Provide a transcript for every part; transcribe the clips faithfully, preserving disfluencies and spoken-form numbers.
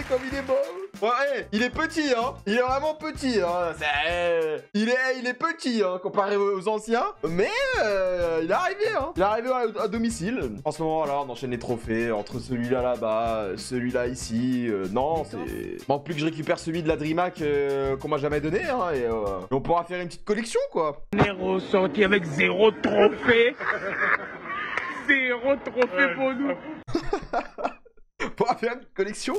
comme il est beau. Ouais, il est petit, hein. Il est vraiment petit, hein. C'est... Il est, il est petit, hein, comparé aux anciens. Mais euh, il est arrivé, hein. Il est arrivé à, à domicile. En ce moment, là, on enchaîne les trophées entre celui-là là-bas, celui-là ici. Euh, non, c'est... Manque plus que je récupère celui de la DreamHack euh, qu'on m'a jamais donné, hein. Et, euh, et on pourra faire une petite collection, quoi. On est ressorti avec zéro trophée. Zéro trophée pour nous. On pourra faire une collection.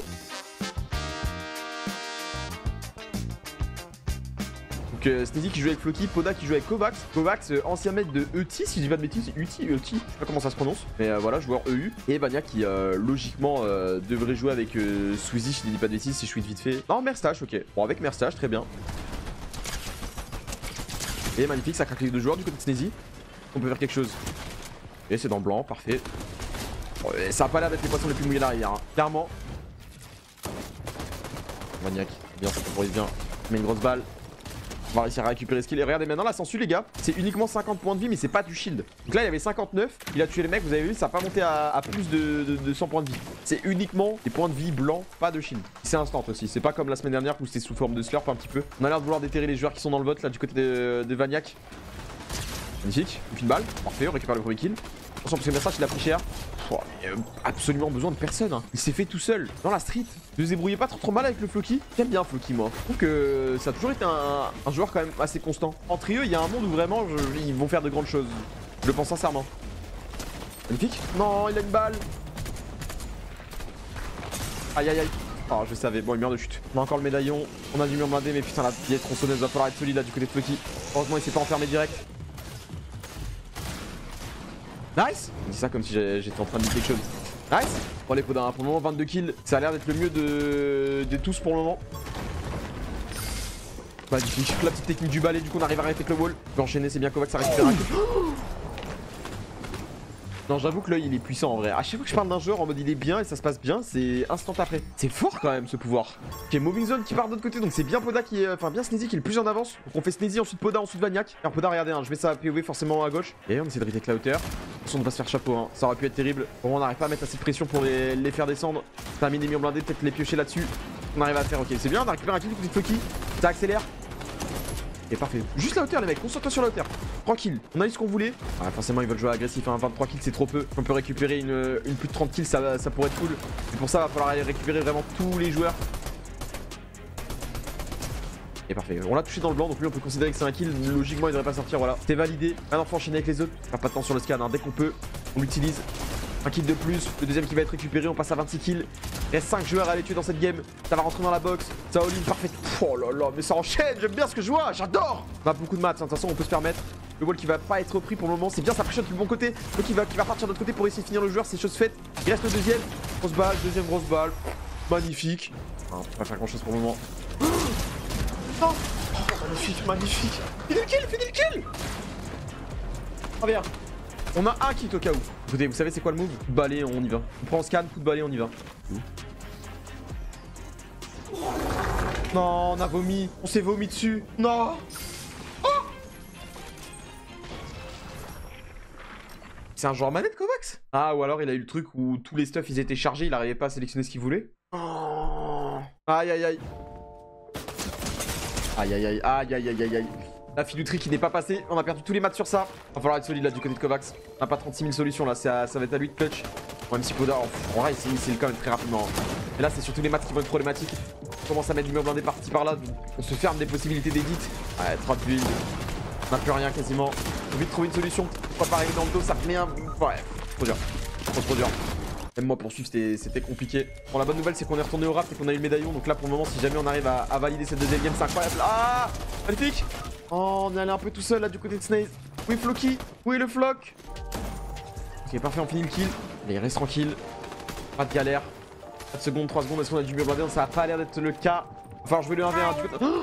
Donc euh, Sneezy qui joue avec Floki, Poda qui joue avec Kovacs. Kovacs, euh, ancien maître de E T I, si je dis pas de bêtises, U T I, E T I, je sais pas comment ça se prononce. Mais euh, voilà, joueur E U. Et Bania qui euh, logiquement euh, devrait jouer avec euh, Sweezy, si je dis pas de bêtises, si je suis vite fait. Non, Merstache, ok. Bon, avec Merstache, très bien. Et magnifique, ça craque les deux joueurs du côté de Sneezy. On peut faire quelque chose. Et c'est dans le blanc, parfait. Bon, ça a pas l'air d'être les poissons les plus mouillés derrière, hein. Clairement. Maniac, bien, ça temporise bien. Mais une grosse balle. On va réussir à récupérer ce qu'il est. Regardez maintenant la sensu, les gars. C'est uniquement cinquante points de vie, mais c'est pas du shield. Donc là, il y avait cinquante-neuf. Il a tué les mecs, vous avez vu, ça n'a pas monté à, à plus de, de, de cent points de vie. C'est uniquement des points de vie blancs, pas de shield. C'est instant aussi. C'est pas comme la semaine dernière où c'était sous forme de slurp un petit peu. On a l'air de vouloir déterrer les joueurs qui sont dans le vote là du côté de, de Vaniac. Magnifique. Une balle. Parfait, on récupère le premier kill. Attention, parce que Mersache, il a pris cher. Oh, il a absolument besoin de personne, hein. Il s'est fait tout seul dans la street. Ne vous débrouillez pas trop trop mal avec le Floki. J'aime bien Floki, moi. Je trouve que ça a toujours été un, un joueur quand même assez constant. Entre eux, il y a un monde où vraiment je, ils vont faire de grandes choses. Je le pense sincèrement. Magnifique. Non, il a une balle. Aïe aïe aïe. Oh, je savais. Bon, il meurt de chute. On a encore le médaillon. On a du mur blindé, mais putain, la vieille tronçonneuse va falloir être solide là du côté de Floki. Heureusement, il s'est pas enfermé direct. Nice. Je dis ça comme si j'étais en train de dire quelque chose. Nice. Bon les poudres, pour le moment vingt-deux kills. Ça a l'air d'être le mieux de... de tous pour le moment. Magnifique. La petite technique du balai, du coup on arrive à arrêter avec le wall. On peut enchaîner, c'est bien Kovacs, ça récupère un kill. Non, j'avoue que l'œil il est puissant en vrai. À chaque fois que je parle d'un joueur en mode il est bien et ça se passe bien, c'est instant après. C'est fort quand même ce pouvoir. Ok, Moving Zone qui part de l'autre côté, donc c'est bien Poda qui est. Enfin, bien Sneezy qui est le plus en avance. Donc on fait Sneezy, ensuite Poda, ensuite Vaniac. Alors Poda, regardez, hein, je mets ça à P O V forcément à gauche. Et on essaie de retake la hauteur. Attention, on va se faire chapeau, hein. Ça aurait pu être terrible. Bon, on n'arrive pas à mettre assez de pression pour les, les faire descendre. Termine les murs blindés, peut-être les piocher là-dessus. On arrive à faire, ok, c'est bien, on a récupéré un kill du côté de Floki. Ça accélère. Et parfait. Juste la hauteur les mecs, concentre-toi sur la hauteur. Tranquille, on a eu ce qu'on voulait. Ah, forcément ils veulent jouer agressif, hein. vingt-trois kills c'est trop peu. On peut récupérer une, une plus de trente kills, ça, ça pourrait être cool. Et pour ça il va falloir aller récupérer vraiment tous les joueurs. Et parfait, on l'a touché dans le blanc, donc lui on peut considérer que c'est un kill. Logiquement il devrait pas sortir, voilà. C'était validé. Maintenant faut enchaîner avec les autres. Pas pas de temps sur le scan, hein. Dès qu'on peut, on l'utilise. Un kill de plus, le deuxième qui va être récupéré, on passe à vingt-six kills. Il reste cinq joueurs à aller tuer dans cette game. Ça va rentrer dans la box. Ça all-in parfait. Oh là là, mais ça enchaîne, j'aime bien ce que je vois, j'adore. On a beaucoup de maths, hein. De toute façon on peut se permettre. Le wall qui va pas être repris pour le moment, c'est bien, ça pressionne du bon côté. Donc il va, qui va partir de l'autre côté pour essayer de finir le joueur, c'est chose faite. Il reste le deuxième. Grosse balle, deuxième grosse balle. Magnifique. Ah, on peut pas faire grand chose pour le moment. Oh, oh, magnifique, magnifique. Fini le kill, fini le kill. Oh bien. On a un kit au cas où. Écoutez, vous savez c'est quoi le move? Coup de balai, on y va. On prend scan, coup de balai, on y va. Non, on a vomi. On s'est vomi dessus. Non. Oh, c'est un joueur manette Kovacs? Ah, ou alors il a eu le truc où tous les stuffs ils étaient chargés, il arrivait pas à sélectionner ce qu'il voulait. Oh. Aïe aïe aïe. Aïe aïe aïe aïe aïe aïe aïe aïe. La filouterie qui n'est pas passée, on a perdu tous les maths sur ça. Va falloir être solide là du côté de Kovacs. On n'a pas trente-six mille solutions là, ça, ça va être à lui de clutch. Bon, même si Poda, en vrai, c'est quand même très rapidement. Et là, c'est surtout les maths qui vont être problématiques. On commence à mettre du mur blindé par-ci par-là. On se ferme des possibilités d'édit. Ouais, trop de build. On n'a plus rien quasiment. Faut vite trouver une solution. Faut pas arriver dans le dos, ça met un. Ouais, trop dur. Trop trop dur. Même moi, poursuivre, c'était compliqué. Bon, la bonne nouvelle, c'est qu'on est retourné au raft et qu'on a eu le médaillon. Donc là, pour le moment, si jamais on arrive à, à valider cette deuxième game, c'est incroyable. Ah, magnifique. Oh, on est allé un peu tout seul là du côté de Snaze. Où est Floki? Où est le Flock? Ok, parfait, on finit le kill. Allez, reste tranquille. Pas de galère. quatre secondes, trois secondes, est-ce qu'on a du mur blindé? Ça a pas l'air d'être le cas. Enfin, je vais le un v un du côté. Oh,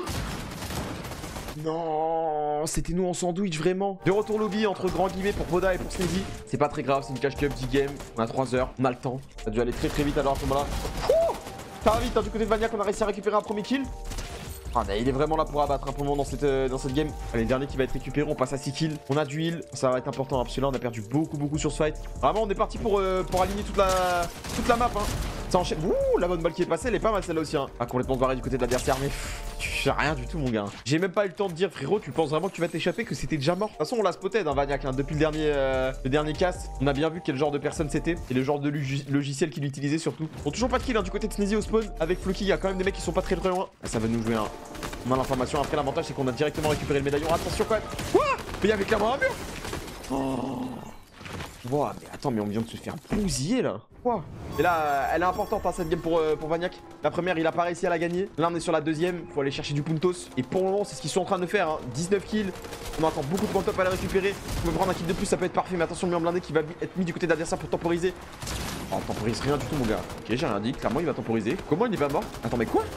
non, c'était nous en sandwich vraiment. De retour lobby entre grand guillemets pour Poda et pour Sneezy. C'est pas très grave, c'est une cash cup, dix games. On a trois heures, on a le temps. Ça a dû aller très très vite alors à ce moment-là. Ça va vite, hein, du côté de Vaniac, on a réussi à récupérer un premier kill. Ah, il est vraiment là pour abattre un peu le moment dans cette, euh, dans cette game. Allez, le dernier qui va être récupéré, on passe à six kills. On a du heal, ça va être important hein, parce que là on a perdu beaucoup beaucoup sur ce fight. Vraiment on est parti pour, euh, pour aligner toute la, toute la map hein. Ça enchaîne. Ouh, la bonne balle qui est passée, elle est pas mal celle-là aussi. Hein. Pas complètement barré du côté de l'adversaire, mais pff, tu fais rien du tout, mon gars. J'ai même pas eu le temps de dire, frérot, tu penses vraiment que tu vas t'échapper, que c'était déjà mort. De toute façon, on l'a spotted, hein, Vaniac, hein, depuis le dernier, euh, le dernier cast. On a bien vu quel genre de personne c'était et le genre de logiciel qu'il utilisait surtout. Bon, toujours pas de kill hein, du côté de Sneezy au spawn. Avec Floki, il y a quand même des mecs qui sont pas très très loin. Ah, ça va nous jouer un. On a l'information. Après, l'avantage, c'est qu'on a directement récupéré le médaillon. Attention quand même. Quoi? Mais il y avait clairement un mur. Oh. Wow, mais attends, mais on vient de se faire bousiller là. Quoi? Et là, elle est importante hein, cette game pour, euh, pour Vaniac. La première, il a pas réussi à la gagner. Là, on est sur la deuxième. Faut aller chercher du puntos. Et pour le moment, c'est ce qu'ils sont en train de faire. Hein. dix-neuf kills. On a encore beaucoup de top à la récupérer. On peut prendre un kill de plus, ça peut être parfait. Mais attention, le mur blindé qui va être mis du côté de l'adversaire pour temporiser. Oh, on temporise rien du tout, mon gars. Ok, j'ai rien dit. Clairement, il va temporiser. Comment il est pas mort? Attends, mais quoi?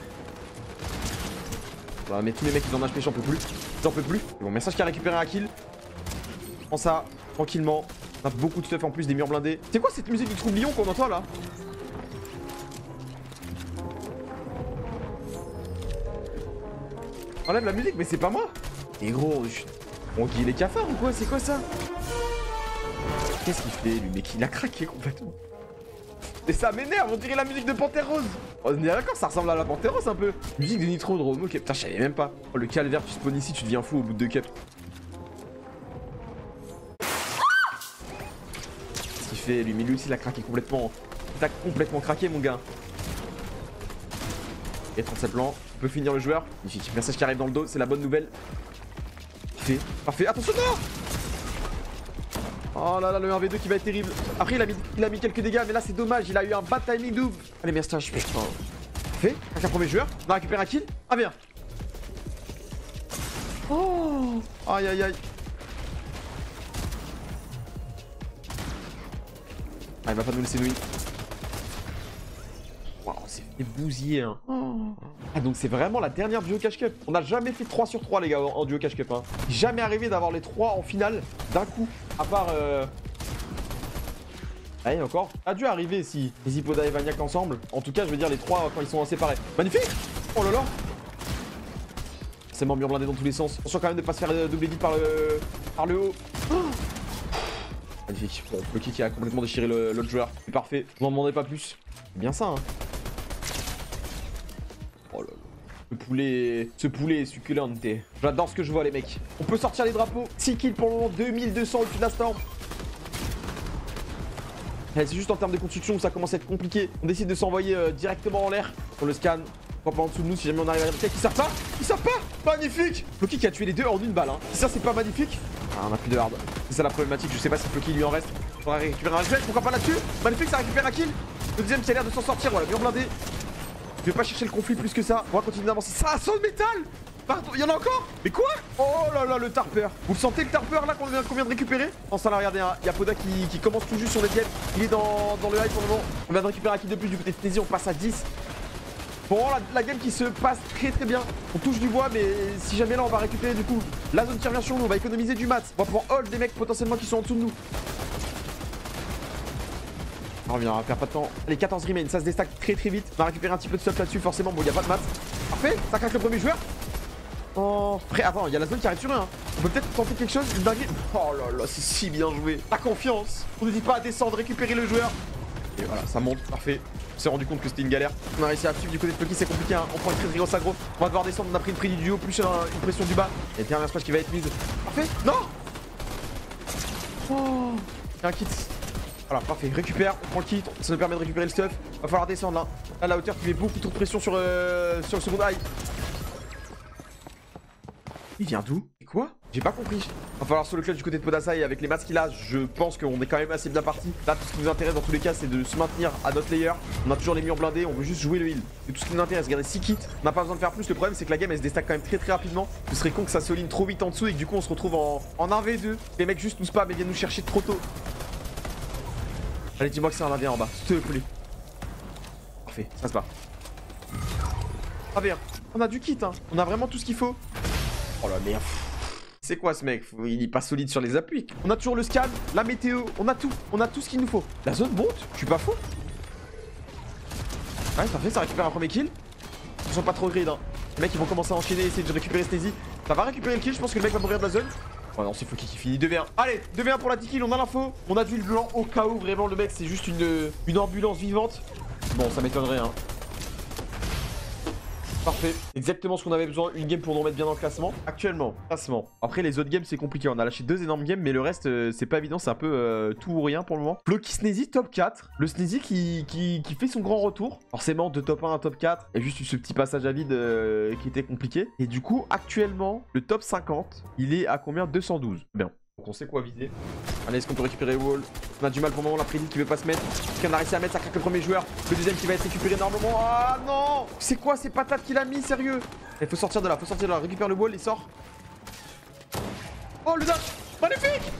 Bah, mais tous les mecs, ils en ont H P, j'en peux plus. J'en peux plus. Bon, message qui a récupéré un kill. Prends ça, tranquillement. On a beaucoup de stuff en plus, des murs blindés. C'est quoi cette musique du troublion qu'on entend là? Enlève la musique, mais c'est pas moi. Et gros, je... on guille les cafards ou quoi? C'est quoi ça? Qu'est-ce qu'il fait lui, mec? Il a craqué complètement. Et ça m'énerve, on dirait la musique de Panthère Rose. On est d'accord, ça ressemble à la Panthère Rose un peu. Musique de Nitrodrome, ok. Putain, je savais même pas. Oh, le calvaire, tu spawns ici, tu deviens fou au bout de deux caps. Fait, lui, mais lui aussi il a craqué complètement. Il a complètement craqué, mon gars. Et trente-sept blancs, on peut finir le joueur. Magnifique, message qui arrive dans le dos, c'est la bonne nouvelle. Parfait, parfait, attention, non! Oh là là, le un v deux qui va être terrible. Après, il a mis, il a mis quelques dégâts, mais là c'est dommage, il a eu un bad timing double. Allez, message, putain. Parfait, avec un premier joueur, on a récupéré un kill. Ah, bien. Oh, aïe aïe aïe. Ah, il va pas nous laisser nouiller. Waouh, c'est fait bousiller. Hein. Oh. Ah, donc c'est vraiment la dernière duo cash cup. On n'a jamais fait trois sur trois, les gars, en, en duo cash cup. Hein. Jamais arrivé d'avoir les trois en finale d'un coup. À part. Euh... Allez, encore. A dû arriver si les Hippoda et Vaniac ensemble. En tout cas, je veux dire, les trois quand ils sont séparés. Magnifique. Oh là là. C'est mort mur blindé dans tous les sens. Attention quand même de pas se faire doubler vite par le, par le haut. Oh. Magnifique. Bon, le kick qui a complètement déchiré l'autre joueur. C'est parfait. Je n'en demandais pas plus. C'est bien ça, hein. Oh là là. Ce poulet, ce poulet est succulent. J'adore ce que je vois, les mecs. On peut sortir les drapeaux. six kills pour le moment. deux mille deux cents au-dessus de la storm. C'est juste en termes de construction où ça commence à être compliqué. On décide de s'envoyer euh, directement en l'air. On le scanne. Pas en dessous de nous si jamais on arrive à quelqu'un qui sort pas. Il sort pas. Magnifique. Floki qui a tué les deux en une balle. Hein. Si ça, c'est pas magnifique. Ah, on a plus de hard. C'est ça la problématique. Je sais pas si Floki lui en reste. Faudra récupérer un gel. Pourquoi pas là-dessus? Magnifique, ça récupère un kill. Le deuxième qui a l'air de s'en sortir. Voilà, mur blindé. Je vais pas chercher le conflit plus que ça. On va continuer d'avancer. Ça sent le métal. Pardon, il y en a encore? Mais quoi? Oh là là, le tarpeur. Vous le sentez, le tarpeur là qu'on vient, qu'on vient de récupérer? En ça là, regardez, hein, il y a Poda qui, qui commence tout juste sur les diètes. Il est dans, dans le high pour le moment. On vient de récupérer un kill de plus du côté de Sneezy. On passe à dix. Bon, la, la game qui se passe très très bien. On touche du bois, mais si jamais là on va récupérer du coup la zone qui revient sur nous, on va économiser du mat. On va pouvoir hold des mecs potentiellement qui sont en dessous de nous. On revient, on va faire pas de temps. Allez, quatorze remain, ça se déstack très très vite. On va récupérer un petit peu de stuff là-dessus, forcément. Bon, il n'y a pas de mat. Parfait, ça craque le premier joueur. Oh, frère, attends, il y a la zone qui arrive sur eux. Hein. On peut peut-être tenter quelque chose, une dinguerie. Oh là là, c'est si bien joué. La confiance. On ne dit pas à descendre, récupérer le joueur. Et voilà, ça monte, parfait. On s'est rendu compte que c'était une galère. On a réussi à suivre du côté de Floki, c'est compliqué. Hein. On prend une très très grosse aggro. On va devoir descendre, on a pris une prise du haut, plus un, une pression du bas. Et puis un splash qui va être mise. Parfait. Non. Oh, il y a un kit. Voilà, parfait. Récupère, on prend le kit, ça nous permet de récupérer le stuff. Va falloir descendre là. Là, la hauteur qui met beaucoup trop de pression sur, euh, sur le second high. Il vient d'où? Et quoi? J'ai pas compris. Va falloir sur le clutch du côté de Podasai avec les masses qu'il a. Je pense qu'on est quand même assez bien parti. Là, tout ce qui nous intéresse dans tous les cas, c'est de se maintenir à notre layer. On a toujours les murs blindés, on veut juste jouer le heal. Et tout ce qui nous intéresse, regardez, six kits. On n'a pas besoin de faire plus. Le problème, c'est que la game elle se déstack quand même très très rapidement. Ce serait con que ça s'aligne trop vite en dessous et que du coup on se retrouve en, en un v deux. Les mecs juste nous spam et viennent nous chercher trop tôt. Allez, dis-moi que c'est un indien en bas, s'il te plaît. Parfait, ça se bat. Ah bien, on a du kit, hein. On a vraiment tout ce qu'il faut. Oh la merde. C'est quoi ce mec? Il est pas solide sur les appuis. On a toujours le scan, la météo, on a tout. On a tout ce qu'il nous faut. La zone monte, je suis pas fou. Ouais, parfait, ça récupère un premier kill. Ils sont pas trop grid, hein. Les mecs ils vont commencer à enchaîner, essayer de récupérer Sneezy. Ça va récupérer le kill, je pense que le mec va mourir de la zone. Oh non, c'est Floki qui finit deux v un. Allez, deux v un pour la dix kills, on a l'info. On a du blanc au cas où, vraiment le mec c'est juste une, une ambulance vivante. Bon, ça m'étonnerait, hein. Parfait, exactement ce qu'on avait besoin, une game pour nous remettre bien dans le classement. Actuellement, classement. Après les autres games c'est compliqué, on a lâché deux énormes games mais le reste euh, c'est pas évident, c'est un peu euh, tout ou rien pour le moment. Floki Sneezy top quatre, le Sneezy qui, qui, qui fait son grand retour. Forcément de top un à top quatre, et juste ce petit passage à vide euh, qui était compliqué. Et du coup actuellement le top cinquante, il est à combien? Deux cent douze. Bien. Donc on sait quoi viser. Allez, est-ce qu'on peut récupérer Wall? On a du mal pour le moment, la prédit qui veut pas se mettre. Qu'on a réussi à mettre, ça craque le premier joueur. Le deuxième qui va être récupéré normalement. Ah non! C'est quoi ces patates qu'il a mis, sérieux? Il faut sortir de là, faut sortir de là. Récupère le Wall et sort. Oh le dash! Magnifique!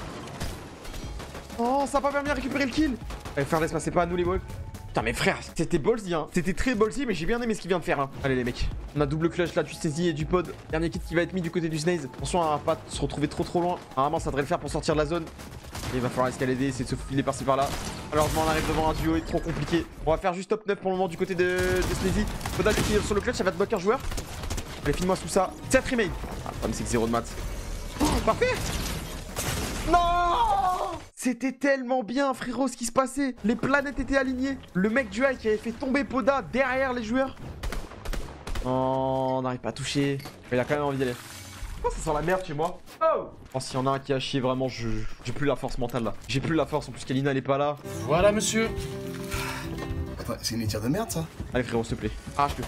Oh, ça a pas permis de récupérer le kill. Allez, faire l'espace, c'est pas à nous les balls. Putain mais frère, c'était ballsy hein. C'était très ballsy mais j'ai bien aimé ce qu'il vient de faire hein. Allez les mecs, on a double clutch là du Sneezy et du pod. Dernier kit qui va être mis du côté du Snaze. Attention à pas se retrouver trop trop loin. Normalement ça devrait le faire pour sortir de la zone. Et il va falloir escalader, essayer de se filer par-ci par-là. Malheureusement on arrive devant un duo, il est trop compliqué. On va faire juste top neuf pour le moment du côté de, de Sneezy. Podal qui est sur le clutch, ça va te bloquer un joueur. Allez filme-moi sous ça. sept remake. Ah le problème c'est que zéro de maths. Oh, parfait. Non! C'était tellement bien, frérot, ce qui se passait. Les planètes étaient alignées. Le mec du high qui avait fait tomber Poda derrière les joueurs. Oh, on n'arrive pas à toucher. Mais il a quand même envie d'aller. Oh, ça sent la merde chez moi. Oh, oh s'il y en a un qui a chié, vraiment, je j'ai plus la force mentale là. J'ai plus la force, en plus Kalina elle est pas là. Voilà, monsieur. Attends, c'est une étire de merde ça? Allez, frérot, s'il te plaît. Arrache-le.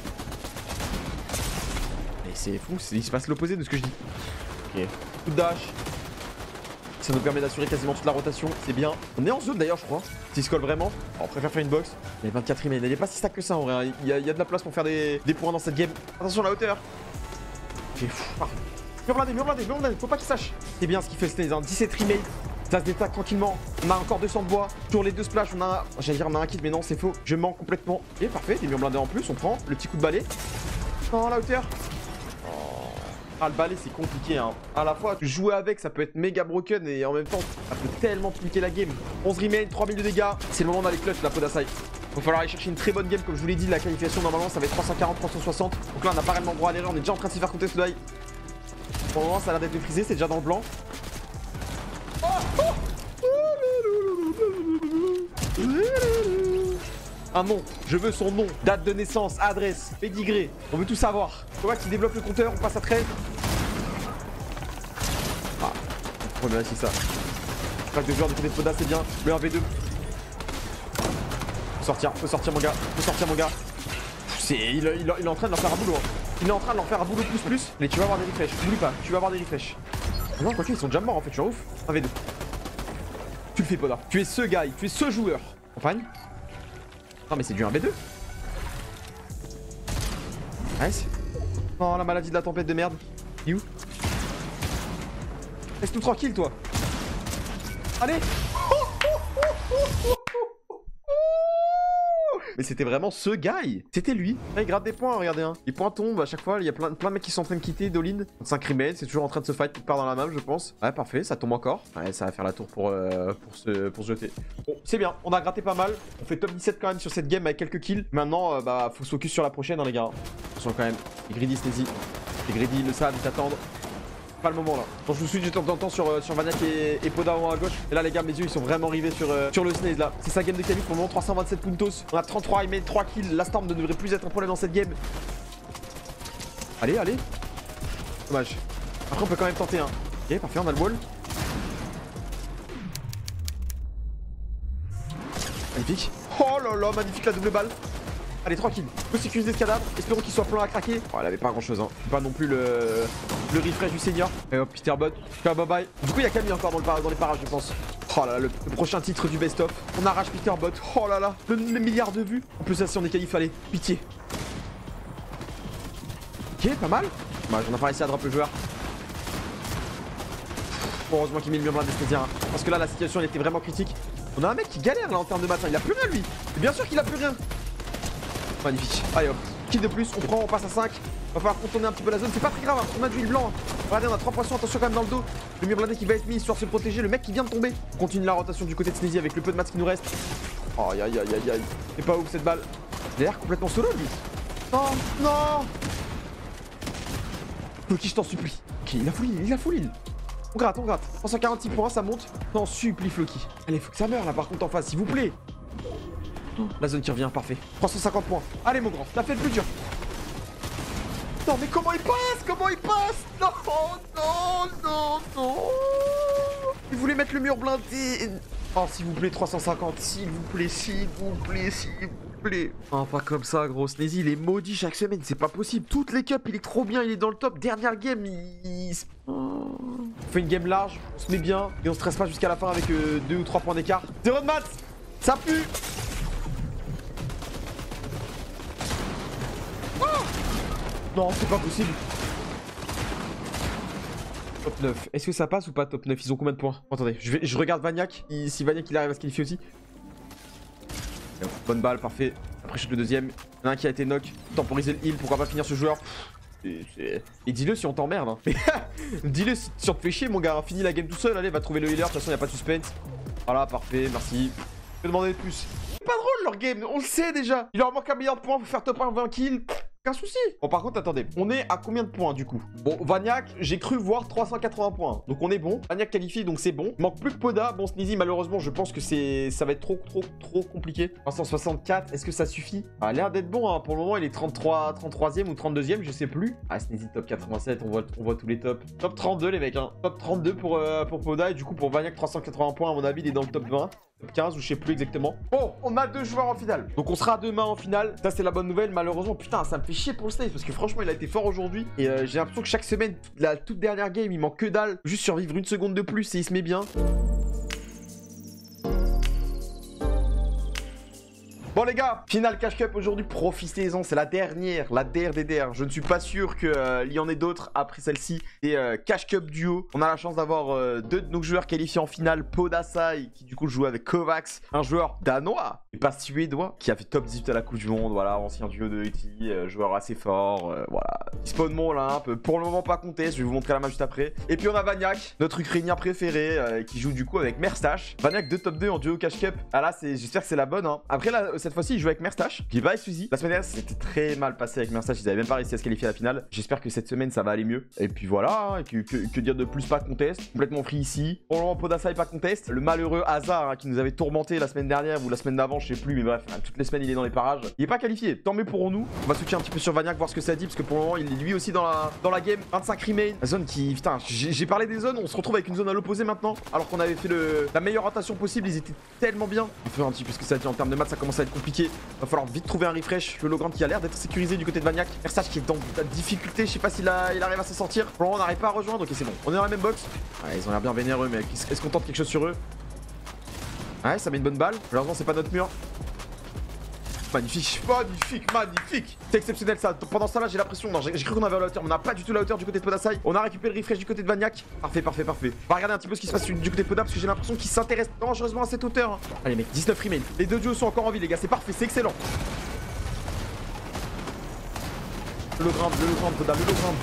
Mais c'est fou, il se passe l'opposé de ce que je dis. Ok. Coup de dash. Ça nous permet d'assurer quasiment toute la rotation, c'est bien. On est en zone d'ailleurs je crois. S'il se colle vraiment, on préfère faire une box. Il y a vingt-quatre emails, il n'est pas si stack que ça en vrai. Il y, a, il y a de la place pour faire des, des points dans cette game. Attention à la hauteur. Ok, parfait. Mur blindé, mur blindé, mur blindé, faut pas qu'il sache. C'est bien ce qu'il fait le Snaze, hein. dix-sept emails. Ça se détaque tranquillement. On a encore deux cents de bois. Sur les deux splash, on a. J'allais dire on a un kit, mais non, c'est faux. Je mens complètement. Ok, parfait, des murs blindés en plus, on prend le petit coup de balai. Non, à la hauteur. Ah, le balai c'est compliqué hein. À la fois jouer avec ça peut être méga broken et en même temps ça peut tellement compliquer la game. onze remain, trois mille de dégâts. C'est le moment d'aller clutch la Podasai. Il va falloir aller chercher une très bonne game comme je vous l'ai dit. La qualification normalement ça va être trois cent quarante, trois cent soixante. Donc là on n'a pas réellement droit à l'erreur. On est déjà en train de s'y faire compter ce die. Pour le moment ça a l'air d'être frisé, c'est déjà dans le blanc. Oh, oh. Un nom, je veux son nom, date de naissance, adresse, pédigré, on veut tout savoir. Kovacs qui développe le compteur, on passe à treize. Ah, on va c'est ça. Crack de joueur du côté de Poda, c'est bien. Le un v deux. Faut sortir, faut sortir mon gars, faut sortir mon gars. C'est, il, il, il est en train de leur faire un boulot. Hein. Il est en train de leur faire un boulot plus plus. Mais tu vas avoir des refreshs, n'oublie pas, tu vas avoir des refreshs. Ah non, quoi qu'ils sont déjà morts en fait, tu vois ouf. un v deux. Tu le fais Poda. Tu es ce gars, tu es ce joueur. Campagne. Non mais c'est du un v deux. Nice. Oh la maladie de la tempête de merde. Il est où? Laisse-nous tranquille toi. Allez. Mais c'était vraiment ce guy. C'était lui. Là, il gratte des points, regardez. Hein. Les points tombent à chaque fois. Il y a plein, plein de mecs qui sont en train de quitter. Dolin. cinq remains. C'est toujours en train de se fight quelque part dans la map, je pense. Ouais, parfait. Ça tombe encore. Ouais, ça va faire la tour pour, euh, pour, se, pour se jeter. Bon, c'est bien. On a gratté pas mal. On fait top dix-sept quand même sur cette game avec quelques kills. Maintenant, euh, bah, faut se focus sur la prochaine, hein, les gars. Attention quand même. Les greedy, Sneezy. Les greedy, le savent, ils t'attendent. Pas le moment là. Quand je vous suis de temps en temps sur, euh, sur Vaniac et, et Poda en haut à gauche. Et là les gars mes yeux ils sont vraiment rivés sur, euh, sur le Snaze là. C'est sa game de qualif pour le moment, trois cent vingt-sept puntos. On a trente-trois emails, trois kills. La Storm ne devrait plus être un problème dans cette game. Allez, allez. Dommage. Après on peut quand même tenter hein. Ok parfait, on a le wall. Magnifique. Oh là là, magnifique la double balle. Allez, tranquille. On peut sécuriser ce cadavre. Espérons qu'il soit plein à craquer. Oh, elle avait pas grand chose, hein. Pas non plus le, le refresh du senior. Et hop, Peter Bot. Bye bye. Du coup, il y a Camille encore dans, le par... dans les parages, je pense. Oh là là, le, le prochain titre du best-of. On arrache Peter Bot. Oh là là, le, le milliard de vues. En plus, ça, si on est qualifié, allez, pitié. Ok, pas mal. Bah, on a pas réussi à drop le joueur. Bon, heureusement qu'il met le mur blindé, c'est dire. Parce que là, la situation, elle était vraiment critique. On a un mec qui galère là en termes de matin. Il a plus rien, lui. Et bien sûr qu'il a plus rien. Magnifique. Allez hop. Kill de plus, on prend, on passe à cinq. Va falloir contourner un petit peu la zone. C'est pas très grave, hein. On a du huile blanc. Hein. Regardez, on a trois poissons. Attention quand même dans le dos. Le mur blindé qui va être mis histoire de se protéger. Le mec qui vient de tomber. On continue la rotation du côté de Sneezy avec le peu de maths qui nous reste. Oh, aïe aïe aïe aïe aïe. C'est pas ouf cette balle. Il a l'air complètement solo lui. Non, non. Floki, je t'en supplie. Ok, il a full heal, il a full heal. On gratte, on gratte. trois cent quarante-six points, ça monte. T'en supplie, Floki. Allez, faut que ça meure là par contre en face, s'il vous plaît. La zone qui revient, parfait. trois cent cinquante points. Allez mon grand, t'as fait le plus dur. Non mais comment il passe? Comment il passe? Non, non, non, non. Il voulait mettre le mur blindé. Oh s'il vous plaît, trois cent cinquante, s'il vous plaît, s'il vous plaît, s'il vous plaît. Oh pas comme ça gros, Sneezy il est maudit chaque semaine, c'est pas possible. Toutes les cups, il est trop bien, il est dans le top. Dernière game, il... il... Oh. On fait une game large, on se met bien et on stresse pas jusqu'à la fin avec euh, deux ou trois points d'écart. Zéro de maths, ça pue. Oh non, c'est pas possible. Top neuf. Est-ce que ça passe ou pas top neuf? Ils ont combien de points? Oh, attendez, je, vais, je regarde Vagnac. Il, si Vagnac il arrive à se qualifier aussi. Bonne balle, parfait. Après, je suis le deuxième. Il y en a un qui a été knock. Temporiser le heal, pourquoi pas finir ce joueur? Et dis-le si on t'emmerde. Hein. Dis-le si, si on te fait chier, mon gars. Finis la game tout seul. Allez, va trouver le healer. De toute façon, il n'y a pas de suspense. Voilà, parfait, merci. Je peux demander de plus. C'est pas drôle leur game, on le sait déjà. Il leur manque un milliard de points pour faire top un, vingt kills. Aucun souci. Bon, par contre, attendez. On est à combien de points du coup? Bon, Vagnac, j'ai cru voir trois cent quatre-vingts points. Donc on est bon. Vagnac qualifié, donc c'est bon. Il manque plus que Poda. Bon, Sneezy, malheureusement, je pense que c'est ça va être trop, trop, trop compliqué. trois cent soixante-quatre, est-ce que ça suffit? Ça a l'air d'être bon. Hein. Pour le moment, il est trente-trois, trente-troisième ou trente-deuxième, je sais plus. Ah, Sneezy, top quatre-vingt-sept. On voit, on voit tous les tops. Top trente-deux, les mecs. Hein. Top trente-deux pour, euh, pour Poda. Et du coup, pour Vagnac, trois cent quatre-vingts points, à mon avis, il est dans le top vingt. quinze ou je sais plus exactement. Bon, on a deux joueurs en finale. Donc on sera demain en finale. Ça c'est la bonne nouvelle. Malheureusement, putain, ça me fait chier pour le stage parce que franchement, il a été fort aujourd'hui. Et euh, j'ai l'impression que chaque semaine, la toute dernière game, il manque que dalle. Juste survivre une seconde de plus et il se met bien. Bon les gars, finale Cash Cup aujourd'hui, profitez-en, c'est la dernière, la D R D D R. Je ne suis pas sûr qu'il euh, y en ait d'autres après celle-ci. Et euh, Cash Cup duo, on a la chance d'avoir euh, deux de nos joueurs qualifiés en finale. Podasai, qui du coup joue avec Kovacs, un joueur danois, et pas suédois, qui a fait top dix-huit à la Coupe du Monde, voilà, ancien duo de E T, euh, joueur assez fort, euh, voilà. Il spawn mon Olympe, pour le moment pas contest, je vais vous montrer la map juste après. Et puis on a Vagnac, notre Ukrainien préféré, euh, qui joue du coup avec Merstache. Vagnac de top deux en duo Cash Cup. Ah là, j'espère que c'est la bonne, hein. Après là, cette fois-ci, il joue avec Merstache, qui est pas Suzy. La semaine dernière, c'était très mal passé avec Merstache. Ils avaient même pas réussi à se qualifier à la finale. J'espère que cette semaine, ça va aller mieux. Et puis voilà, hein, que, que, que dire de plus, pas contest. Complètement free ici. Pour le moment, Podasai, pas contest. Le malheureux hasard hein, qui nous avait tourmenté la semaine dernière ou la semaine d'avant, je sais plus, mais bref, hein, toutes les semaines, il est dans les parages. Il est pas qualifié. Tant mieux pour nous. On va switcher un petit peu sur Vagnac, voir ce que ça dit, parce que pour le moment, il est lui aussi dans la, dans la game. vingt-cinq remain. La zone qui. Putain, j'ai parlé des zones. On se retrouve avec une zone à l'opposé maintenant. Alors qu'on avait fait le, la meilleure rotation possible. Ils étaient tellement bien. On va faire un petit peu ce que ça dit en termes de maths. Ça commence à être compliqué. Va falloir vite trouver un refresh. Le Logrand qui a l'air d'être sécurisé du côté de Vagnac. Merstache qui est dans la difficulté. Je sais pas s'il il arrive à s'en sortir. Pour le moment, on n'arrive pas à rejoindre. Ok, c'est bon. On est dans la même box. Ouais, ils ont l'air bien vénéreux, mec. Est-ce qu'on tente quelque chose sur eux? Ouais, ça met une bonne balle. Malheureusement, c'est pas notre mur. Magnifique, magnifique, magnifique. C'est exceptionnel ça. Pendant ça là, j'ai l'impression. Non, j'ai cru qu'on avait la hauteur, mais on n'a pas du tout la hauteur du côté de Podasai. On a récupéré le refresh du côté de Vagnac. Parfait, parfait, parfait. On va regarder un petit peu ce qui se passe du côté de Poda parce que j'ai l'impression qu'il s'intéresse dangereusement à cette hauteur. Allez, mec, dix-neuf remain. Les deux duos sont encore en vie, les gars. C'est parfait, c'est excellent. Le grind, le grind, Poda, le grind.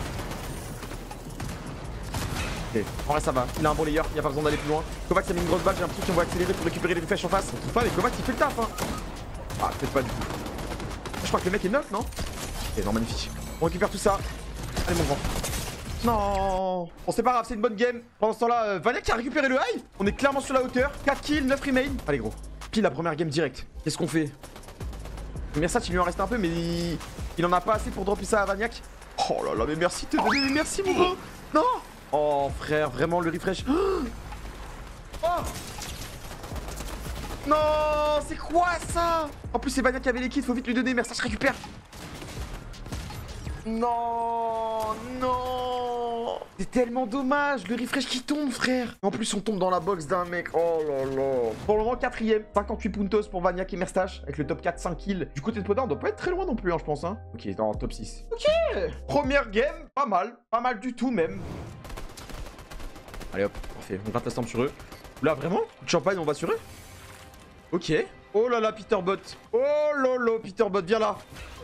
Ok, en vrai ça va, il a un bon layer, il n'y a pas besoin d'aller plus loin. Kovacs a mis une grosse balle, j'ai l'impression qu'on va accélérer pour récupérer les refresh en face. On trouve pas, mais Kovacs il fait le taf hein. Ah peut-être pas du tout. Je crois que le mec est knock non? Ok non magnifique. On récupère tout ça. Allez mon grand. Non. Bon c'est pas grave, c'est une bonne game. Pendant ce temps là, euh, Vagnac qui a récupéré le high. On est clairement sur la hauteur. quatre kills, neuf remain. Allez gros. Pile la première game direct. Qu'est-ce qu'on fait? Mersac il lui en reste un peu mais il... il en a pas assez pour dropper ça à Vagnac. Oh là là mais merci, te donner, merci mon gars. Non. Oh frère, vraiment le refresh. Oh non, c'est quoi ça? En plus c'est Vagnac qui avait les kits, faut vite lui donner, Mersac récupère. Non, non. C'est tellement dommage, le refresh qui tombe frère. En plus on tombe dans la box d'un mec, oh là là. Pour le moment quatrième, cinquante-huit puntos pour Vagnac et Merstache. Avec le top quatre, cinq kills. Du côté de Poda on doit pas être très loin non plus hein, je pense hein. Ok, dans top six. Ok, première game, pas mal, pas mal du tout même. Allez hop, parfait, on gratte la stamp sur eux. Là vraiment, champagne on va sur eux. Ok. Oh là là Peterbot. Oh là là Peterbot, viens là.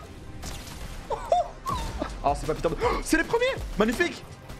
Ah c'est pas Peterbot, oh, c'est les premiers. Magnifique.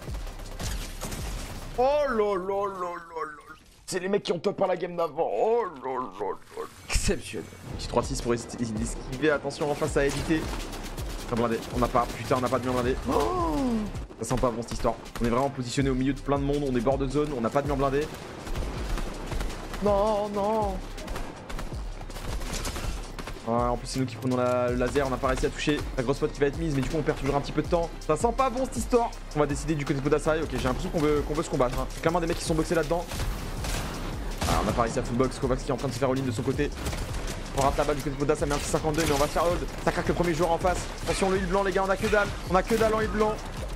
Oh là là là là là. C'est les mecs qui ont top par la game d'avant. Oh là là là. Exceptionnel. Petit trois six pour esquiver, attention en face à éviter. Très blindé, on n'a pas, putain on n'a pas de mur blindé. Oh, ça sent pas bon cette histoire. On est vraiment positionné au milieu de plein de monde, on est bord de zone, on n'a pas de mur blindé. Non, non. Ouais, en plus c'est nous qui prenons la, le laser, on n'a pas réussi à toucher la grosse spot qui va être mise, mais du coup on perd toujours un petit peu de temps. Ça sent pas bon cette histoire. On va décider du côté de Podasai. Ok, j'ai l'impression qu'on veut, qu'on veut se combattre. Hein. Clairement des mecs qui sont boxés là-dedans. Ah, on n'a pas réussi à full box. Kovacs qui est en train de se faire all-in de son côté. On rate la balle du côté de Poda, ça met un petit cinquante-deux, mais on va se faire hold. Ça craque le premier joueur en face. Attention, le heal blanc, les gars, on a que dalle. On a que dalle en heal blanc.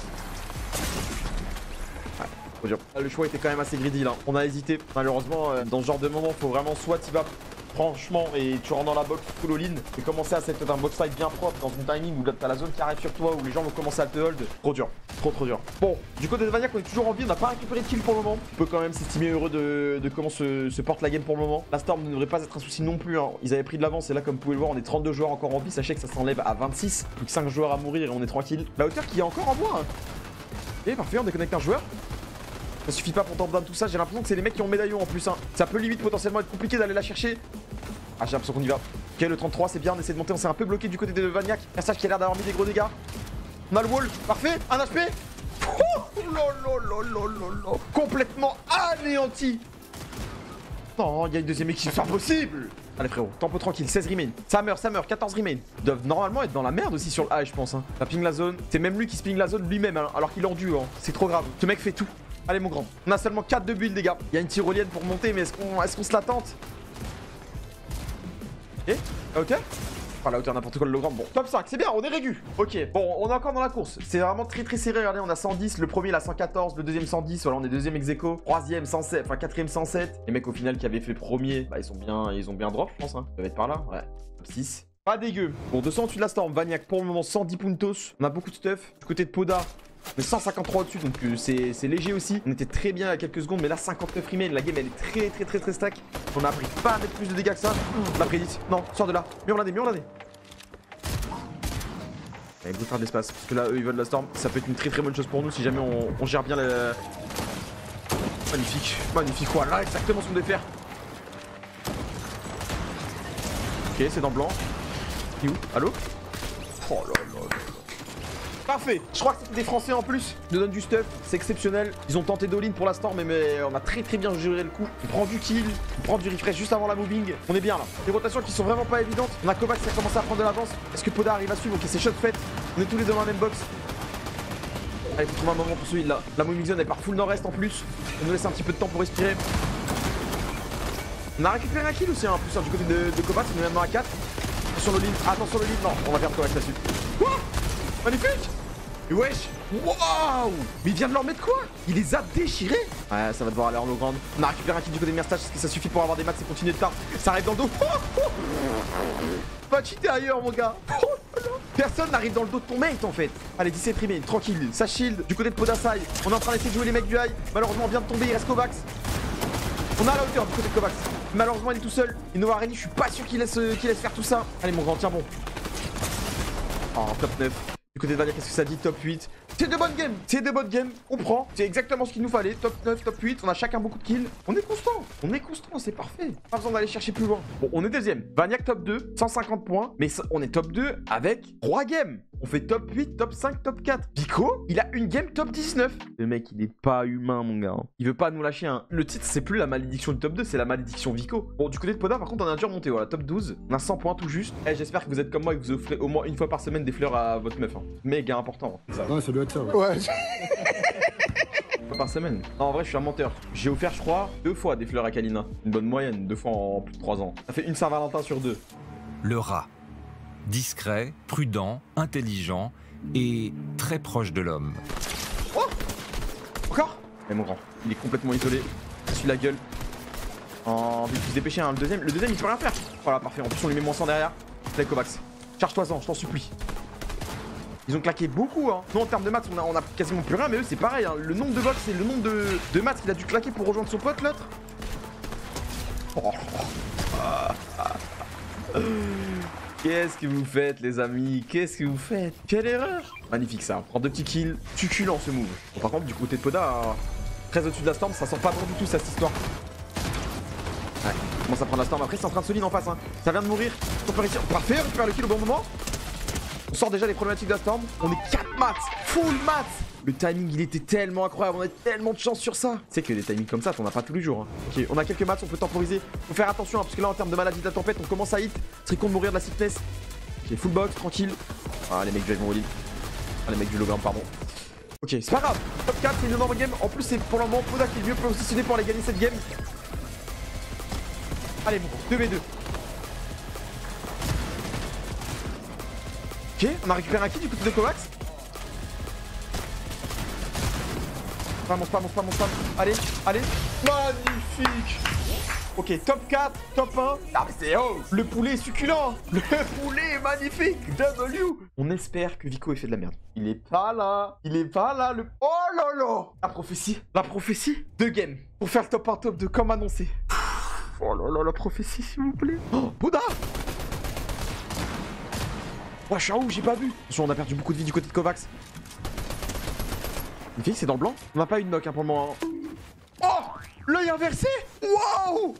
Ouais, trop dur. Le choix était quand même assez greedy là. On a hésité. Malheureusement, euh, dans ce genre de moment, faut vraiment soit tu vas franchement et tu rentres dans la box full all-in et commencer à set un box fight bien propre dans une timing où t'as la zone qui arrive sur toi, où les gens vont commencer à te hold. Trop dur. Trop trop dur. Bon, du côté de Vaniac, on est toujours en vie, on n'a pas récupéré de kill pour le moment. On peut quand même s'estimer heureux de, de comment se, se porte la game pour le moment. La Storm ne devrait pas être un souci non plus. Hein. Ils avaient pris de l'avance et là, comme vous pouvez le voir, on est trente-deux joueurs encore en vie. Sachez que ça s'enlève à vingt-six. Plus que cinq joueurs à mourir et on est tranquille. La hauteur qui est encore en bois. Hein. Et parfait, on déconnecte un joueur. Ça suffit pas pour top down tout ça. J'ai l'impression que c'est les mecs qui ont le médaillon en plus. Hein. Ça peut limite potentiellement être compliqué d'aller la chercher. Ah, j'ai l'impression qu'on y va. Ok, le trente-trois, c'est bien. On essaie de monter. On s'est un peu bloqué du côté de Vaniac. Un sage qui a l'air d'avoir mis des gros dégâts. On a le wall. Parfait. Un H P. Oh, lolololololol. Complètement anéanti. Non, il y a une deuxième équipe, c'est impossible. Allez frérot, tempo tranquille, seize remain. Ça meurt, ça meurt, quatorze remain. Ils doivent normalement être dans la merde aussi sur le A, je pense. Hein. Ça ping la zone. C'est même lui qui se ping la zone lui-même, hein, alors qu'il est en duo. Hein. C'est trop grave. Ce mec fait tout. Allez mon grand. On a seulement quatre de build, les gars. Il y a une tyrolienne pour monter, mais est-ce qu'on est-ce qu'on se la tente? Ok, la hauteur. Enfin, la hauteur, n'importe quoi, le grand. Bon, top cinq, c'est bien, on est régu. Ok, bon, on est encore dans la course. C'est vraiment très très serré. Regardez, on a cent dix. Le premier, il a cent quatorze. Le deuxième, cent dix. Voilà, on est deuxième ex aequo. Troisième, cent sept. Enfin, quatrième, cent sept. Les mecs, au final, qui avaient fait premier, bah, ils sont bien, ils ont bien drop, je pense. Hein. Ils doivent être par là. Ouais, top six. Pas dégueu. Bon, deux cent au-dessus de la Storm. Vaniac, pour le moment, cent dix puntos. On a beaucoup de stuff. Du côté de Poda, on est cent cinquante-trois au-dessus, donc euh, c'est léger aussi. On était très bien à quelques secondes, mais là, cinquante-neuf remain. La game, elle est très très très très stack. On a appris pas à mettre plus de dégâts que ça. On l'a prédit. Non, sors de là. Mieux on l'a dit, mieux on l'a dit. Allez, bouffard d'espace. Parce que là, eux, ils veulent la Storm. Ça peut être une très très bonne chose pour nous si jamais on, on gère bien la. Magnifique. Magnifique. Voilà, exactement ce qu'on devait faire. Ok, c'est dans le blanc. Il est où? Allô? Oh là là là. Parfait. Je crois que c'était des Français en plus. Ils nous donnent du stuff. C'est exceptionnel. Ils ont tenté d'all-in pour la Storm, mais, mais on a très très bien géré le coup. On prend du kill. On prend du refresh juste avant la moving. On est bien là. Des rotations qui sont vraiment pas évidentes. On a Kovacs qui a commencé à prendre de l'avance. Est-ce que Poda arrive à suivre? Ok, c'est shot fait. On est tous les deux dans la même box. Allez, faut trouver un moment pour celui là. La moving zone elle part full nord-est en plus. On nous laisse un petit peu de temps pour respirer. On a récupéré un kill aussi, hein, en plus hein, du côté de, de Kovacs. On est maintenant à quatre. Attention le lead. Attention le lead. Non, on va faire Kovacs là-dessus. Quoi? Magnifique. Et wesh. Waouh. Mais il vient de leur mettre quoi? Il les a déchirés. Ouais, ça va devoir aller en eau grande. On a récupéré un kill du côté de Merstache. Est-ce que ça suffit pour avoir des maths et continuer de tard? Ça arrive dans le dos. Oh, oh. Va cheater ailleurs mon gars. Oh, personne n'arrive dans le dos de ton mate en fait. Allez, dix-sept remain, tranquille. Ça shield du côté de Podasai. On est en train d'essayer de jouer les mecs du high. Malheureusement on vient de tomber, il reste Kovacs. On a la hauteur du côté de Kovacs. Malheureusement il est tout seul. Innova Reni, je suis pas sûr qu'il laisse, qu'il laisse faire tout ça. Allez mon grand, tiens bon. Oh, top neuf. Du côté de Vania, qu'est-ce que ça dit? Top huit. C'est de bonnes games. C'est de bonnes games. On prend. C'est exactement ce qu'il nous fallait. Top neuf, top huit. On a chacun beaucoup de kills. On est constant. On est constant. C'est parfait. Pas besoin d'aller chercher plus loin. Bon, on est deuxième. Vaniac top deux. cent cinquante points. Mais ça, on est top deux avec trois games. On fait top huit, top cinq, top quatre. Pico, il a une game top dix-neuf. Le mec, il est pas humain, mon gars. Il veut pas nous lâcher un. Le titre, c'est plus la malédiction du top deux, c'est la malédiction Vico. Bon, du côté de Poda, par contre, on a déjà remonté. Voilà, top douze. On a cent points tout juste. Et j'espère que vous êtes comme moi et que vous offrez au moins une fois par semaine des fleurs à votre meuf. Hein. Méga important. Hein. Ça. Ouais, ça doit être ça. Ouais. Ouais. Par semaine. Non, en vrai, je suis un menteur. J'ai offert, je crois, deux fois des fleurs à Kalina. Une bonne moyenne, deux fois en plus de trois ans. Ça fait une Saint-Valentin sur deux. Le rat. Discret, prudent, intelligent et très proche de l'homme. Oh. Encore. Eh mon grand, il est complètement isolé. Je suis la gueule. En vite, se dépêcher, hein. Le deuxième, le deuxième, il peut rien faire. Voilà, parfait. En plus, on lui met moins cent derrière. Allez, Kovacs. Charge-toi-en, je t'en supplie. Ils ont claqué beaucoup, hein. Nous, en termes de maths, on a, on a quasiment plus rien, mais eux, c'est pareil. Hein. Le nombre de box et le nombre de, de maths qu'il a dû claquer pour rejoindre son pote, l'autre. Oh. Ah. Ah. Qu'est-ce que vous faites, les amis? Qu'est-ce que vous faites? Quelle erreur! Magnifique, ça. On prend deux petits kills. Succulent, ce move. Bon, par contre, du côté de Poda, très au-dessus de la Storm, ça sent pas bon du tout, ça, cette histoire. Ouais, on commence à prendre la Storm. Après, c'est en train de se lean en face, hein. Ça vient de mourir. On peut réussir. Parfait, on récupère le kill au bon moment. On sort déjà les problématiques de la Storm. On est quatre mats, full mats. Le timing, il était tellement incroyable. On a tellement de chance sur ça. Tu sais que des timings comme ça, t'en as pas tous les jours. Hein. Ok, on a quelques mats, on peut temporiser. Faut faire attention, hein, parce que là, en termes de maladie de la tempête, on commence à hit. C'est con de mourir de la sickness. Ok, full box, tranquille. Ah, les mecs du Dragon Ball. Ah, les mecs du hologramme, pardon. Ok, c'est pas grave. Top quatre, c'est une énorme game. En plus, c'est pour le moment Poda qui est mieux positionné pour aller gagner cette game. Allez, bon, deux v deux. Ok, on a récupéré un kill du côté de Kovacs. Spam, on spam, on spam, on spam. Allez, allez. Magnifique. Ok, top quatre, top un. Ah, mais c'est oh, le poulet est succulent. Le poulet est magnifique. W. On espère que Vico ait fait de la merde. Il est pas là. Il est pas là. Le... Oh là là. La prophétie. La prophétie. Deux games. Pour faire le top un, top deux, comme annoncé. Oh là là, la prophétie, s'il vous plaît. Oh, Bouddha. Ouais, je suis en haut, j'ai pas vu. Attention, on a perdu beaucoup de vie du côté de Kovacs. Une fille, c'est dans le blanc. On n'a pas eu de knock hein, pour le moment. Oh, l'œil inversé. Waouh.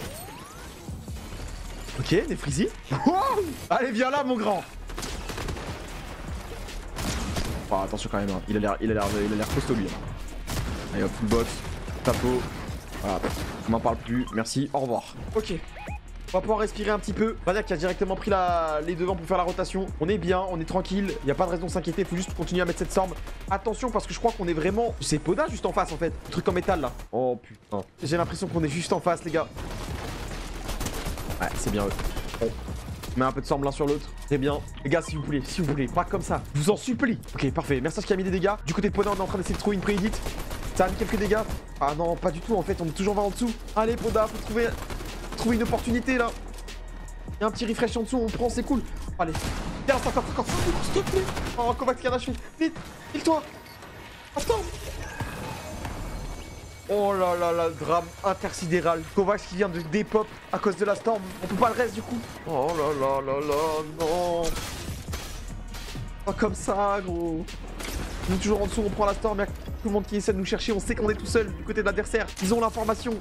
Ok, des frisy. Wow. Allez, viens là, mon grand. Oh, attention quand même. Hein. Il a l'air, il a l'air, il a l'air costaud lui. Hein. Allez, hop, full box, tapo. Voilà. On m'en parle plus. Merci. Au revoir. Ok. On va pouvoir respirer un petit peu. Vaniac qui a directement pris la... les devants pour faire la rotation. On est bien, on est tranquille. Il n'y a pas de raison de s'inquiéter. Il faut juste continuer à mettre cette storm. Attention parce que je crois qu'on est vraiment... C'est Poda juste en face en fait. Le truc en métal là. Oh putain. J'ai l'impression qu'on est juste en face les gars. Ouais, c'est bien eux. Bon. On met un peu de storm l'un sur l'autre. C'est bien. Les gars, s'il vous plaît, s'il vous plaît. Pas comme ça. Je vous en supplie. Ok, parfait. Merci à ce qui a mis des dégâts. Du côté de Poda, on est en train d'essayer de trouver une pré-edit. Ça a mis quelques dégâts. Ah non, pas du tout en fait. On est toujours vingt en dessous. Allez Poda, faut trouver... trouver une opportunité là. Il y a un petit refresh en dessous, on prend, c'est cool. Allez. Viens, cinquante, cinquante, s'il te plaît. Oh, Kovacs qui a lâché. Vite, heal-toi. Attends. Oh là là là, drame intersidéral. Kovacs qui vient de dépop à cause de la storm. On peut pas le reste du coup. Oh là là là là, non. Pas comme ça, gros. On est toujours en dessous, on prend la storm. Il y a tout le monde qui essaie de nous chercher. On sait qu'on est tout seul du côté de l'adversaire. Ils ont l'information.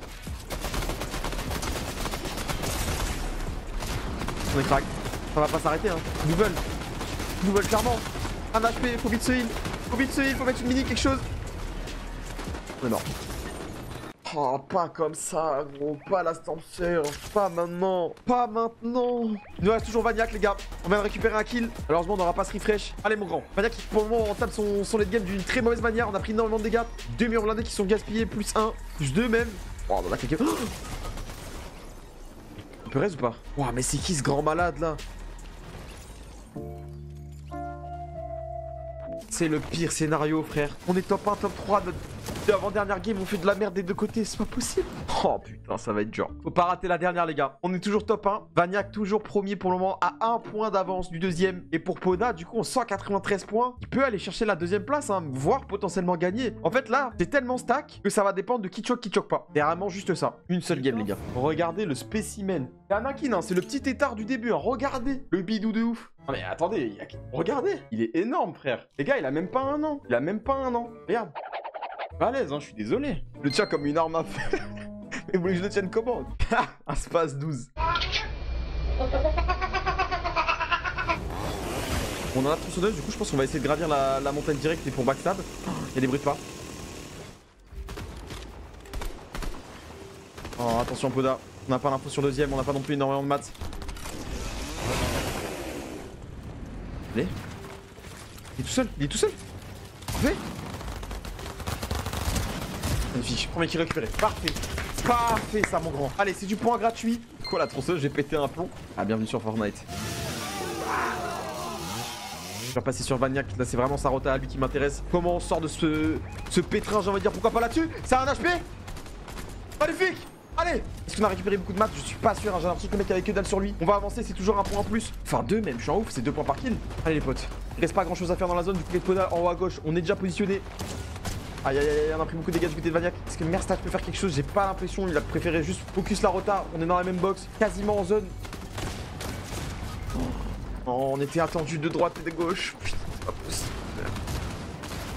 On est crack. Ça va pas s'arrêter hein. Nouvelle. Nouvelle clairement. Un H P, faut vite se heal. Faut vite se heal, faut mettre une mini quelque chose. On est mort. Oh, pas comme ça, gros. Pas la Stormser. Pas maintenant. Pas maintenant. Il nous reste toujours Vaniac, les gars. On vient de récupérer un kill. Malheureusement, on n'aura pas ce refresh. Allez, mon grand. Vaniac qui, pour le moment, entame son, son late game d'une très mauvaise manière. On a pris énormément de dégâts. Deux murs blindés qui sont gaspillés. Plus un. Plus deux même. Oh, on a quelqu'un. Oh, on peut reste ou pas? Ouah, mais c'est qui ce grand malade là? C'est le pire scénario, frère. On est top un, top trois. Notre avant-dernière game, on fait de la merde des deux côtés. C'est pas possible. Oh putain, ça va être dur. Faut pas rater la dernière, les gars. On est toujours top un. Vaniac toujours premier pour le moment, à un point d'avance du deuxième. Et pour Poda, du coup, on cent quatre-vingt-treize points. Il peut aller chercher la deuxième place, hein, voire potentiellement gagner. En fait, là, c'est tellement stack que ça va dépendre de qui choque, qui choque pas. C'est vraiment juste ça. Une seule game, les gars. Regardez le spécimen. C'est Anakin, hein, c'est le petit étard du début. Hein. Regardez le bidou de ouf. Non mais attendez, il y a... regardez, il est énorme, frère. Les gars, il a même pas un an. Il a même pas un an. Regarde. Pas à l'aise, hein, je suis désolé. Je le tiens comme une arme à feu. Mais vous voulez que je le tienne comment? Un space douze. On en a tronçonneuse, du coup, je pense qu'on va essayer de gravir la, la montagne directe et pour backstab. Il y a des bruits de pas. Oh, attention, Poda. On n'a pas l'info sur le deuxième, on n'a pas non plus énormément de maths. Allez. Il est tout seul, il est tout seul. Parfait. Magnifique, premier qui récupéré. Parfait. Parfait ça mon grand. Allez, c'est du point gratuit. Quoi la tronçonneuse, j'ai pété un plomb. Ah, bienvenue sur Fortnite. Je vais passer sur Vaniac, là c'est vraiment sa rota à lui qui m'intéresse. Comment on sort de ce, ce pétrin, j'ai envie de dire, pourquoi pas là-dessus? C'est un H P. Magnifique. Allez. Est-ce qu'on a récupéré beaucoup de maths? Je suis pas sûr, hein. J'ai l'impression que le mec avait que dalle sur lui. On va avancer, c'est toujours un point en plus. Enfin deux même, je suis en ouf, c'est deux points par kill. Allez les potes. Il reste pas grand chose à faire dans la zone, du côté de Poda en haut à gauche, on est déjà positionné. Aïe aïe aïe, on a pris beaucoup de dégâts du côté de Vaniac. Est-ce que Merstage peut faire quelque chose? J'ai pas l'impression, il a préféré juste focus la rota. On est dans la même box, quasiment en zone. Oh, on était attendu de droite et de gauche. Putain, c'est pas possible.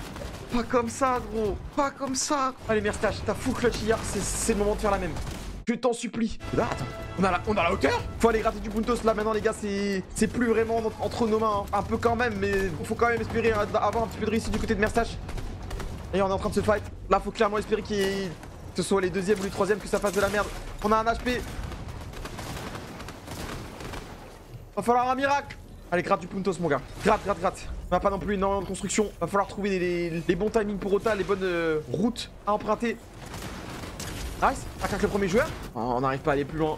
Pas comme ça, gros. Pas comme ça. Allez, Merstage, t'as fou clutch hier. C'est le moment de faire la même. Je t'en supplie. Là, attends. On a, la, on a la hauteur. Faut aller gratter du puntos là maintenant les gars. C'est plus vraiment entre nos mains. Hein. Un peu quand même, mais faut quand même espérer avoir un petit peu de réussite du côté de Merstache. Et on est en train de se fight. Là, faut clairement espérer qu'il que ce soit les deuxièmes ou les troisièmes que ça fasse de la merde. On a un H P. Va falloir un miracle. Allez, gratte du puntos mon gars. Gratte, gratte, gratte. On n'a pas non plus énormément de construction. Va falloir trouver les, les, les bons timings pour Ota, les bonnes euh, routes à emprunter. Nice. Ça craque le premier joueur. Oh, on n'arrive pas à aller plus loin.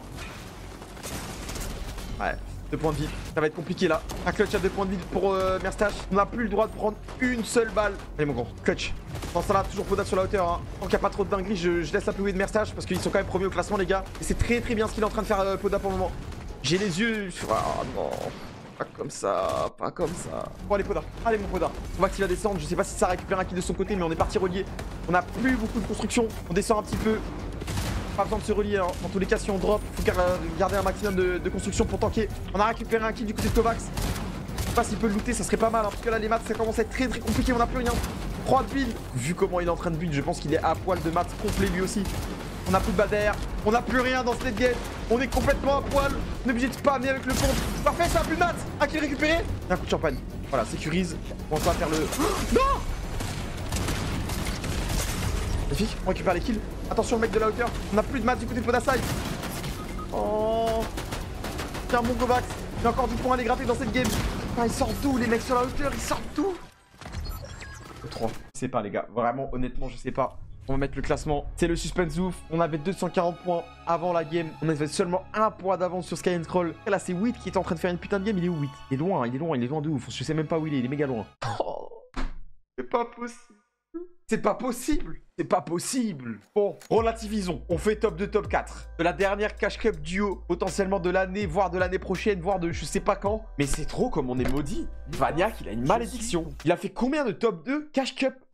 Ouais. Deux points de vie. Ça va être compliqué là. Un clutch à deux points de vie pour euh, Merstache. On n'a plus le droit de prendre une seule balle. Allez mon grand. Clutch. Dans ça là, toujours Poda sur la hauteur. Hein. Tant qu'il n'y a pas trop de dinguerie, je, je laisse la P O V de Merstache parce qu'ils sont quand même premiers au classement les gars. Et c'est très très bien ce qu'il est en train de faire euh, Poda pour le moment. J'ai les yeux... Oh non. Pas comme ça, pas comme ça. Bon allez Poda, allez mon Poda. On va qu'il va descendre, je sais pas si ça récupère un kill de son côté, mais on est parti relier. On a plus beaucoup de construction, on descend un petit peu. Pas besoin de se relier, hein. Dans tous les cas si on drop, faut garder un maximum de, de construction pour tanker. On a récupéré un kill du côté de Kovacs. Je sais pas s'il peut le looter, ça serait pas mal, hein, parce que là les maths ça commence à être très très compliqué, on a plus rien. trois de build. Vu comment il est en train de build, je pense qu'il est à poil de maths complet lui aussi. On a plus de balles derrière, on n'a plus rien dans cette game. On est complètement à poil, on est obligé de spammer avec le compte. Parfait, ça a plus de maths. Un kill récupéré. Et un coup de champagne. Voilà, sécurise. On va faire le... Non. Magnifique, on récupère les kills. Attention le mec de la hauteur, on n'a plus de maths du côté de Podasai. Oh. Tiens mon Kovacs, il y a encore du point à aller gratter dans cette game. Ah, ils sortent d'où les mecs sur la hauteur, ils sortent d'où? trois. Je sais pas les gars, vraiment honnêtement je sais pas. On va mettre le classement, c'est le suspense ouf. On avait deux cent quarante points avant la game. On avait seulement un point d'avance sur Sky and Scroll. Et là c'est Witt qui est en train de faire une putain de game. Il est où Witt? Il est loin, il est loin, il est loin de ouf. Je sais même pas où il est, il est méga loin. Oh, c'est pas possible. C'est pas possible. C'est pas possible. Bon, relativisons. On fait top deux, top quatre. De la dernière Cash Cup duo. Potentiellement de l'année, voire de l'année prochaine, voire de je sais pas quand. Mais c'est trop comme on est maudit. Vaniac, il a une malédiction. Il a fait combien de top deux Cash Cup